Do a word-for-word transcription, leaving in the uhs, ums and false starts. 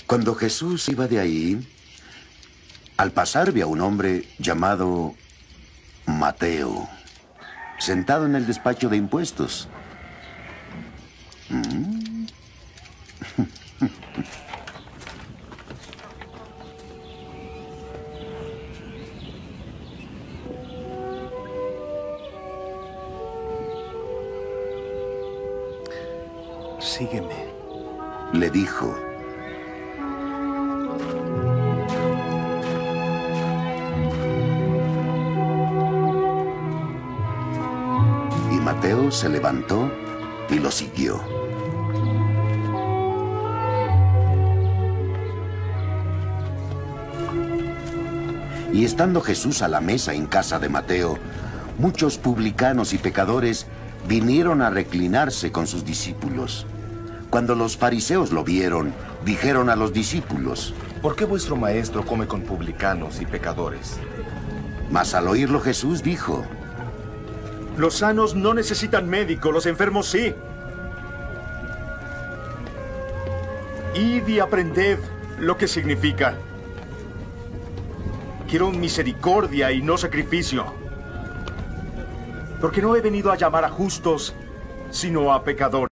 Cuando Jesús iba de ahí, al pasar vio a un hombre llamado Mateo, sentado en el despacho de impuestos. ¿Mm? Sígueme. Le dijo. Y Mateo se levantó y lo siguió. Y estando Jesús a la mesa en casa de Mateo, muchos publicanos y pecadores vinieron a reclinarse con sus discípulos. Cuando los fariseos lo vieron, dijeron a los discípulos: ¿Por qué vuestro maestro come con publicanos y pecadores? Mas al oírlo Jesús dijo: Los sanos no necesitan médico, los enfermos sí. Id y aprended lo que significa. Quiero misericordia y no sacrificio. Porque no he venido a llamar a justos, sino a pecadores.